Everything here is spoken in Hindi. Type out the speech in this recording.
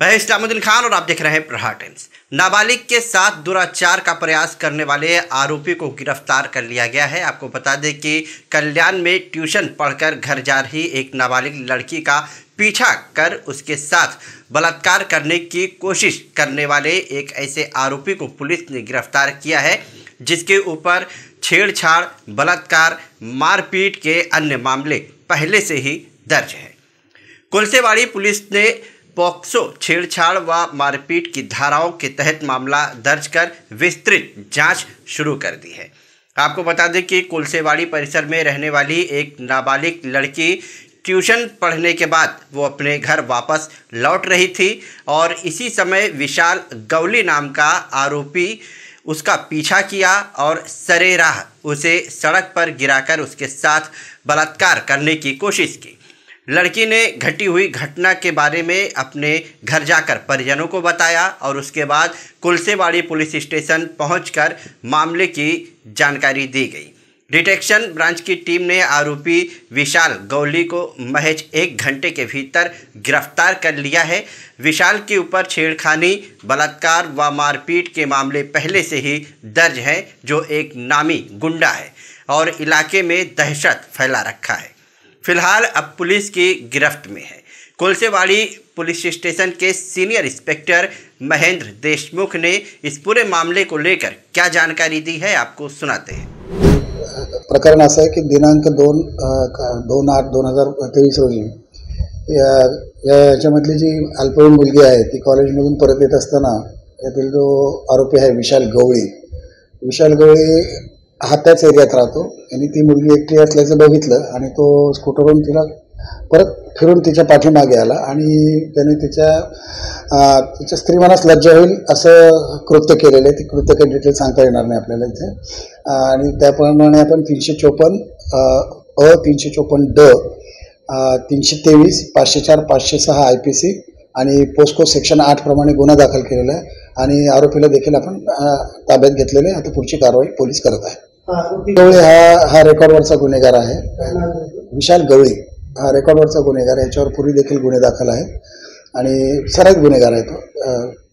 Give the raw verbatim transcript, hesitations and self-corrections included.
मैं इस्लामुद्दीन खान और आप देख रहे हैं प्रहार टाइम्स। नाबालिग के साथ दुराचार का प्रयास करने वाले आरोपी को गिरफ्तार कर लिया गया है। आपको बता दें कि कल्याण में ट्यूशन पढ़कर घर जा रही एक नाबालिग लड़की का पीछा कर उसके साथ बलात्कार करने की कोशिश करने वाले एक ऐसे आरोपी को पुलिस ने गिरफ्तार किया है, जिसके ऊपर छेड़छाड़, बलात्कार, मारपीट के अन्य मामले पहले से ही दर्ज है। कुलसेवाड़ी पुलिस ने पॉक्सो छेड़छाड़ व मारपीट की धाराओं के तहत मामला दर्ज कर विस्तृत जांच शुरू कर दी है। आपको बता दें कि कुलसेवाड़ी परिसर में रहने वाली एक नाबालिग लड़की ट्यूशन पढ़ने के बाद वो अपने घर वापस लौट रही थी और इसी समय विशाल गवली नाम का आरोपी उसका पीछा किया और सरेराह उसे सड़क पर गिराकर उसके साथ बलात्कार करने की कोशिश की। लड़की ने घटी हुई घटना के बारे में अपने घर जाकर परिजनों को बताया और उसके बाद कुलसेवाड़ी पुलिस स्टेशन पहुंचकर मामले की जानकारी दी गई। डिटेक्शन ब्रांच की टीम ने आरोपी विशाल गौली को महज एक घंटे के भीतर गिरफ्तार कर लिया है। विशाल के ऊपर छेड़खानी, बलात्कार व मारपीट के मामले पहले से ही दर्ज हैं, जो एक नामी गुंडा है और इलाके में दहशत फैला रखा है। फिलहाल अब पुलिस की गिरफ्त में है। कुलसेवाड़ी पुलिस स्टेशन के सीनियर इंस्पेक्टर महेंद्र देशमुख ने इस पूरे मामले को लेकर क्या जानकारी दी है, आपको सुनाते हैं। प्रकरण असं आहे की दिनांक दोन दोन आठ दोन हजार तेवीस रोजी या याच्यामधली जी अल्पवयीन मुलगी आहे ती कॉलेजमधून परत येत असताना यातील जो आरोपी आहे विशाल गवळी विशाल गवळी हा त्याच एरियात राहतो आणि ती मुलगी एकटी असल्याचं बघितलं आणि तो स्कूटरवरून तिला परत फिरून तिच्या पाठीमागे आला आणि त्याने तिच्या तिच्या स्त्रीमनास लज्जा होईल असं कृत्य केलेलं आहे। ती कृत्य काही डिटेल सांगता येणार नाही आपल्याला इथे आणि त्याप्रमाणे आपण तीनशे चोपन्न अ तीनशे चोपन्न ड तीनशे तेवीस पाचशे चार पाचशे सहा आय पी सी आणि पोस्को सेक्शन आठ प्रमाणे गुन्हा दाखल केलेला आहे आणि आरोपीला देखील आपण ताब्यात घेतलेले। आता पुढची कारवाई पोलीस करत आहे। गवळी हा हा रेकॉर्डवरचा गुन्हेगार आहे। विशाल गवळी हा रेकॉर्डवरचा गुन्हेगार आहे। याच्यावर पूर्वी देखील गुन्हे दाखल आहेत आणि सराईत गुन्हेगार आहे तो।